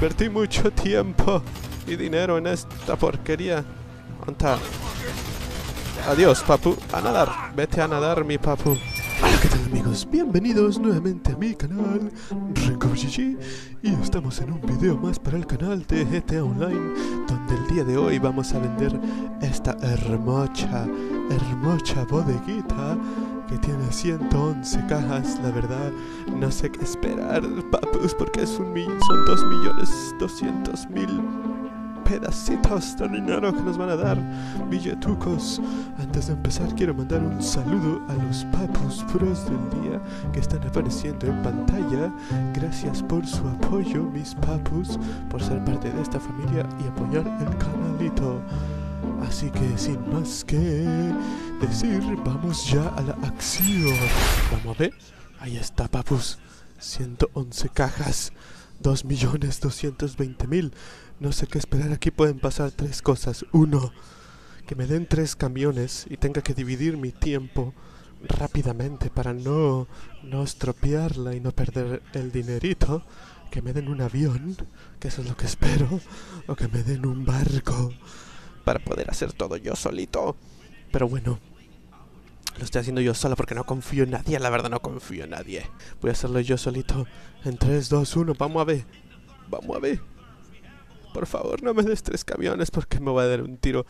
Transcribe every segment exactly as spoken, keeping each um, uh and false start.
Invertí mucho tiempo y dinero en esta porquería. ¿Onta? Adiós, papu. A nadar. Vete a nadar, mi papu. Hola, ¿qué tal, amigos? Bienvenidos nuevamente a mi canal RenkoGG. Y estamos en un video más para el canal de G T A Online, donde el día de hoy vamos a vender esta hermosa, hermosa bodeguita que tiene ciento once cajas. La verdad, no sé qué esperar, papus, porque es un millón, son dos millones doscientos mil pedacitos de dinero que nos van a dar, billetucos. Antes de empezar, quiero mandar un saludo a los papus pros del día que están apareciendo en pantalla. Gracias por su apoyo, mis papus, por ser parte de esta familia y apoyar el canalito. Así que sin más que decir, vamos ya a la acción. Vamos a ver, ahí está, papus, ciento once cajas, dos millones doscientos veinte mil. No sé qué esperar. Aquí pueden pasar tres cosas. Uno, que me den tres camiones y tenga que dividir mi tiempo rápidamente para no, no estropearla y no perder el dinerito. Que me den un avión, que eso es lo que espero. O que me den un barco para poder hacer todo yo solito. Pero bueno, lo estoy haciendo yo solo porque no confío en nadie. La verdad, no confío en nadie. Voy a hacerlo yo solito. En tres, dos, uno, vamos a ver. Vamos a ver. Por favor, no me des tres camiones porque me voy a dar un tiro.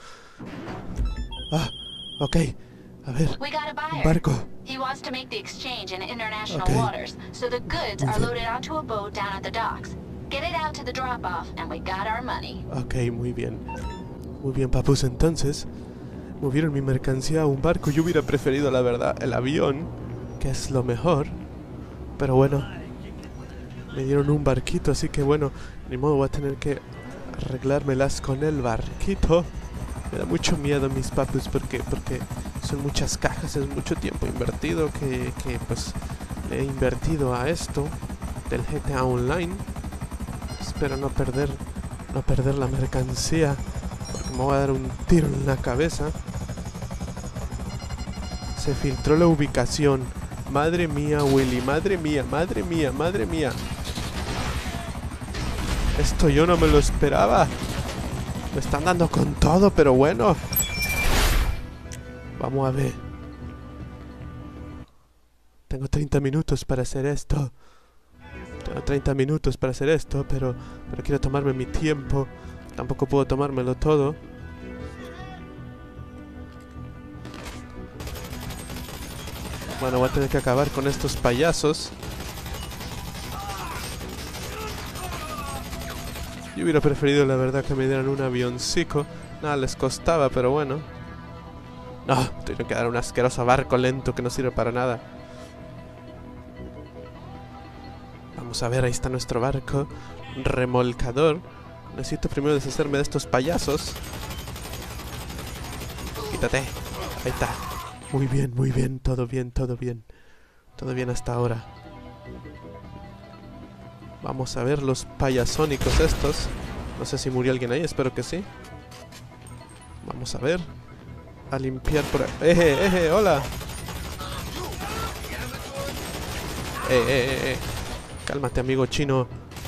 Ah, ok. A ver, un barco. He wants to make the exchange in international Okay. waters, so the goods are loaded onto a boat down at the docks. Get it out to the drop-off, and we got our money. Ok, muy bien. Muy bien, papus, entonces movieron mi mercancía a un barco. Yo hubiera preferido, la verdad, el avión, que es lo mejor. Pero bueno, me dieron un barquito, así que bueno, ni modo, voy a tener que arreglármelas con el barquito. Me da mucho miedo, mis papus, porque porque son muchas cajas, es mucho tiempo invertido que, que pues le he invertido a esto del G T A Online. Espero no perder no perder la mercancía, porque me voy a dar un tiro en la cabeza. Se filtró la ubicación. Madre mía, Willy, madre mía, madre mía, madre mía. Esto yo no me lo esperaba. Me están dando con todo, pero bueno. Vamos a ver. Tengo treinta minutos para hacer esto. Tengo treinta minutos para hacer esto, pero, pero quiero tomarme mi tiempo. Tampoco puedo tomármelo todo. Bueno, voy a tener que acabar con estos payasos. Yo hubiera preferido, la verdad, que me dieran un avioncico. Nada les costaba, pero bueno. No, tengo que dar un asqueroso barco lento que no sirve para nada. Vamos a ver, ahí está nuestro barco remolcador. Necesito primero deshacerme de estos payasos. Quítate. Ahí está. Muy bien, muy bien, todo bien, todo bien. Todo bien hasta ahora. Vamos a ver los payasónicos estos. No sé si murió alguien ahí, espero que sí. Vamos a ver. A limpiar por ahí. ¡Eje, eje, hola! Eh, eh, eh, eh. Cálmate, amigo chino.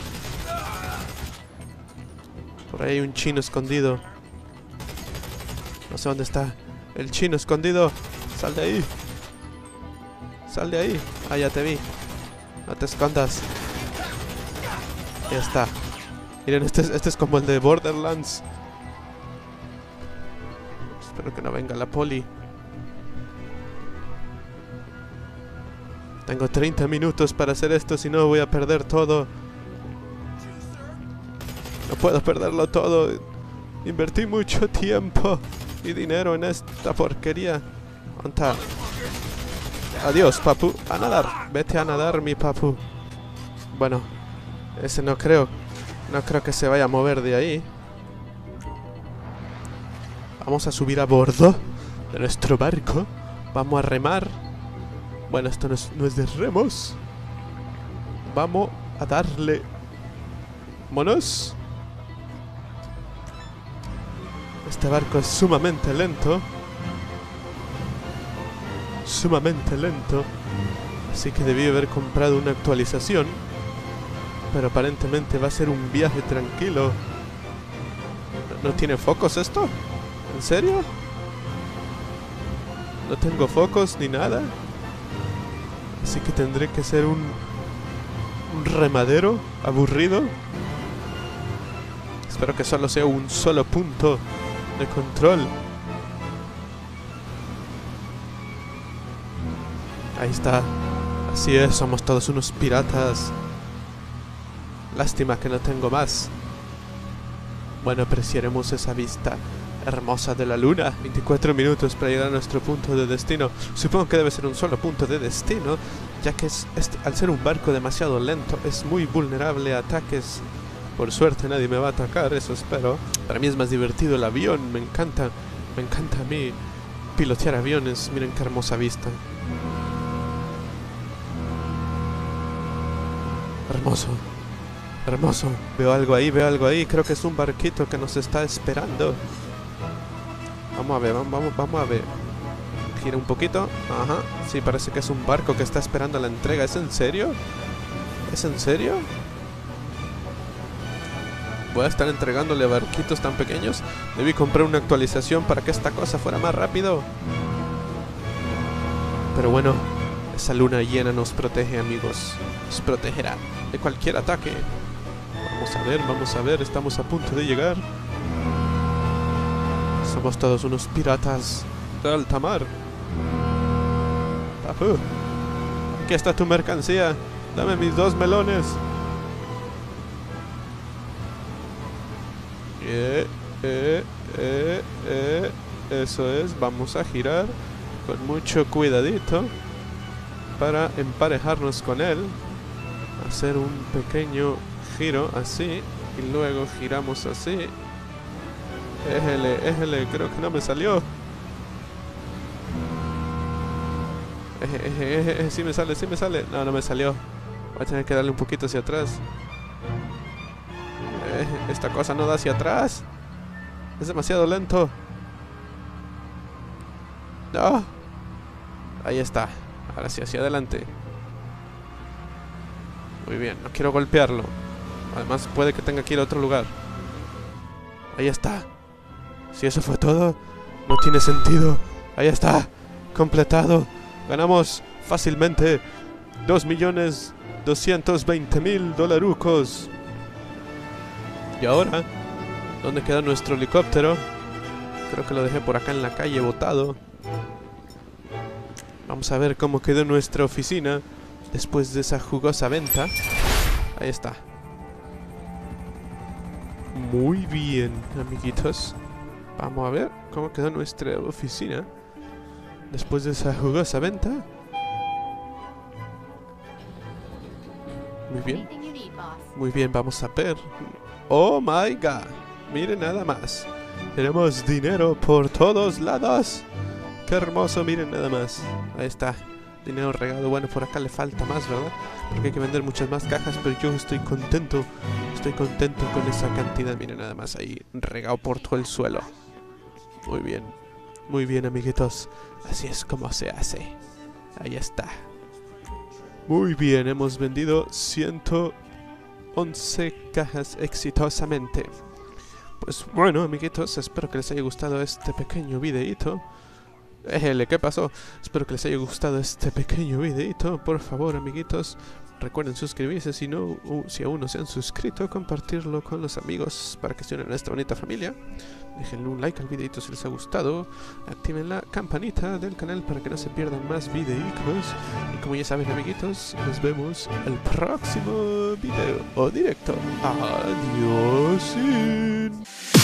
Por ahí hay un chino escondido. No sé dónde está el chino escondido. Sal de ahí. Sal de ahí. Ah, ya te vi. No te escondas. Ya está. Miren, este es, este es como el de Borderlands. Espero que no venga la poli. Tengo treinta minutos para hacer esto, si no voy a perder todo. No puedo perderlo todo. Invertí mucho tiempo y dinero en esta porquería. ¿Onta? Adiós, papu. A nadar. Vete a nadar, mi papu. Bueno, ese no creo. No creo que se vaya a mover de ahí. Vamos a subir a bordo de nuestro barco. Vamos a remar. Bueno, esto no es, no es de remos. Vamos a darle. Vámonos. Este barco es sumamente lento. Sumamente lento. Así que debí haber comprado una actualización. Pero aparentemente va a ser un viaje tranquilo. ¿No, no tiene focos esto? ¿En serio? No tengo focos ni nada. Así que tendré que ser un... un remadero aburrido. Espero que solo sea un solo punto de control. Ahí está. Así es, somos todos unos piratas. Lástima que no tengo más. Bueno, apreciaremos esa vista hermosa de la luna. veinticuatro minutos para llegar a nuestro punto de destino. Supongo que debe ser un solo punto de destino, ya que es, este, al ser un barco demasiado lento, es muy vulnerable a ataques. Por suerte nadie me va a atacar, eso espero. Para mí es más divertido el avión, me encanta. Me encanta a mí pilotear aviones. Miren qué hermosa vista. Hermoso. Hermoso. Veo algo ahí, veo algo ahí. Creo que es un barquito que nos está esperando. Vamos a ver, vamos, vamos, vamos a ver. Gira un poquito. Ajá. Sí, parece que es un barco que está esperando la entrega. ¿Es en serio? ¿Es en serio? ¿Voy a estar entregándole barquitos tan pequeños? Debí comprar una actualización para que esta cosa fuera más rápido. Pero bueno, esa luna llena nos protege, amigos. Nos protegerá de cualquier ataque. Vamos a ver, vamos a ver. Estamos a punto de llegar. Somos todos unos piratas de alta mar. Papu, aquí está tu mercancía. Dame mis dos melones. Eh, eh, eh, eh. Eso es, vamos a girar con mucho cuidadito para emparejarnos con él. Hacer un pequeño giro así y luego giramos así. Éjele, éjele, creo que no me salió. Eje, eje, eje, eje, sí me sale, sí me sale. No, no me salió. Voy a tener que darle un poquito hacia atrás. Eh, esta cosa no da hacia atrás. Es demasiado lento. No. Ahí está. Ahora sí, hacia adelante. Muy bien, no quiero golpearlo. Además puede que tenga que ir a otro lugar. Ahí está. Si eso fue todo, no tiene sentido. Ahí está. Completado. Ganamos fácilmente dos millones doscientos veinte mil dolarucos. Y ahora, ¿dónde queda nuestro helicóptero? Creo que lo dejé por acá en la calle botado. Vamos a ver cómo quedó nuestra oficina después de esa jugosa venta. Ahí está. Muy bien, amiguitos. Vamos a ver cómo quedó nuestra oficina después de esa jugosa venta. Muy bien. Muy bien, vamos a ver. Oh my god. Miren nada más. Tenemos dinero por todos lados. Qué hermoso, miren nada más. Ahí está. Dinero regado. Bueno, por acá le falta más, ¿verdad? Porque hay que vender muchas más cajas, pero yo estoy contento. Estoy contento con esa cantidad. Miren nada más ahí, regado por todo el suelo. Muy bien. Muy bien, amiguitos. Así es como se hace. Ahí está. Muy bien, hemos vendido ciento once cajas exitosamente. Pues bueno, amiguitos, espero que les haya gustado este pequeño videíto. Éjele, ¿qué pasó? Espero que les haya gustado este pequeño videito. Por favor, amiguitos, recuerden suscribirse si no, uh, si aún no se han suscrito, compartirlo con los amigos para que se unan a esta bonita familia. Déjenle un like al videito si les ha gustado. Activen la campanita del canal para que no se pierdan más videitos. Y como ya saben, amiguitos, nos vemos el próximo video o directo. Adiós.